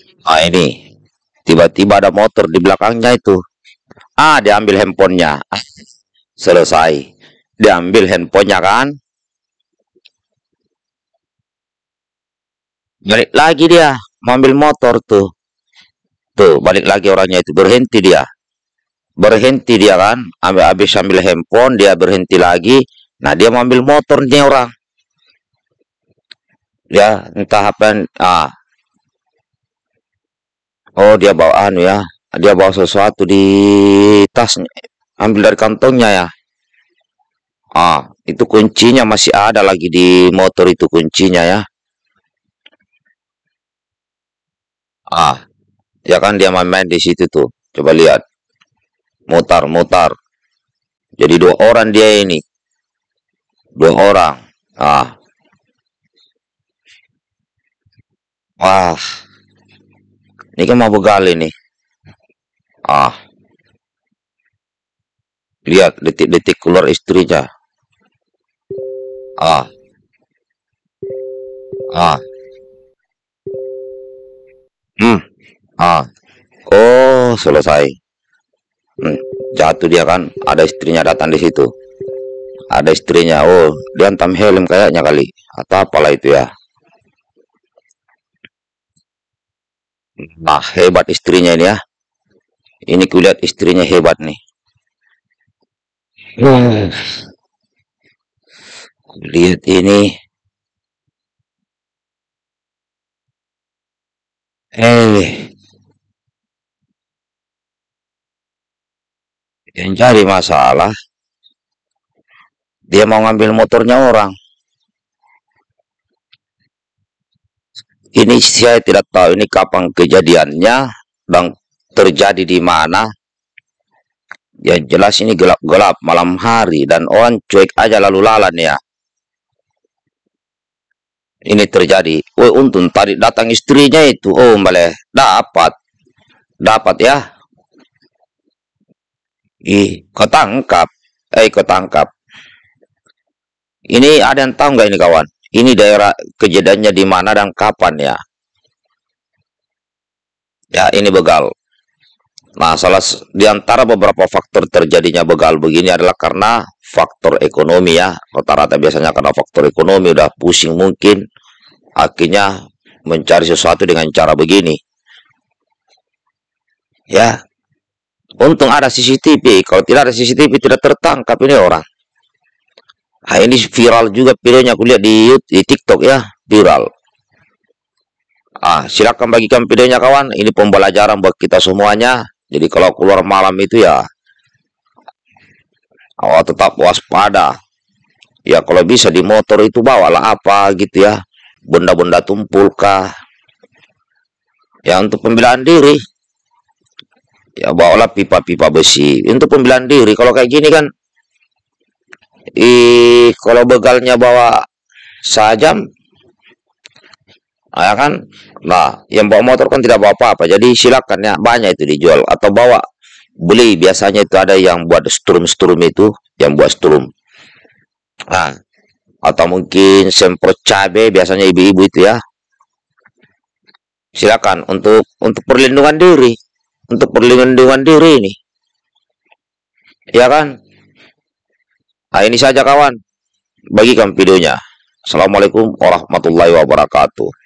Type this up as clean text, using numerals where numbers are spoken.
Nah ini, tiba-tiba ada motor di belakangnya itu. Dia ambil handphonenya. Selesai. Diambil handphonenya kan. Balik lagi dia, mau ambil motor tuh. Tuh, balik lagi orangnya itu. Berhenti dia. Berhenti dia kan. Habis ambil handphone, dia berhenti lagi. Nah, dia mau ambil motornya orang. Dia entah apa. Oh, dia bawa anu ya. Dia bawa sesuatu di tasnya. Ambil dari kantongnya ya. Itu kuncinya masih ada lagi di motor itu kuncinya ya. Ya kan dia main-main di situ tuh. Coba lihat. Mutar-mutar. Jadi dua orang dia ini. Dua orang. Ah. Wah. Ini kan mau begal ini. Ah. Lihat detik-detik keluar istrinya. Ah. Ah. Hmm. Ah. Oh, selesai. Jatuh dia kan. Ada istrinya datang di situ. Ada istrinya. Oh, dia hantam helm kayaknya kali. Atau apalah itu ya. Nah, hebat istrinya ini ya. Ini kulihat istrinya hebat nih. Lihat ini. Yang cari masalah. Dia mau ngambil motornya orang. Ini saya tidak tahu ini kapan kejadiannya dan terjadi di mana. Ya jelas ini gelap-gelap malam hari dan orang cuek aja lalu lalan ya. Ini terjadi. Untung tadi datang istrinya itu. Oh, boleh dapat ya. Ketangkap. Ketangkap. Ini ada yang tahu nggak ini kawan? Ini daerah kejadiannya di mana dan kapan ya? Ya, ini begal. Nah, di antara beberapa faktor terjadinya begal begini adalah karena faktor ekonomi ya. Rata-rata biasanya karena faktor ekonomi udah pusing mungkin. Akhirnya mencari sesuatu dengan cara begini. Ya, untung ada CCTV. Kalau tidak ada CCTV tidak tertangkap ini orang. Nah, ini viral juga videonya aku lihat di TikTok ya, viral. Silakan bagikan videonya kawan. Ini pembelajaran buat kita semuanya. Jadi kalau keluar malam itu ya, tetap waspada. Ya kalau bisa di motor itu bawalah apa gitu ya, benda-benda tumpul kah. Ya untuk pembelaan diri. Ya bawalah pipa-pipa besi untuk pembelaan diri. Kalau kayak gini kan, kalau begalnya bawa sajam, ya kan. Nah, yang bawa motor kan tidak bawa apa-apa. Jadi silakan ya, banyak itu dijual atau beli. Biasanya itu ada yang buat strum itu, yang buat strum. Atau mungkin semprot cabai biasanya ibu-ibu itu ya. Silakan untuk perlindungan diri, ini. Ya kan? Nah, ini saja kawan. Bagikan videonya. Assalamualaikum warahmatullahi wabarakatuh.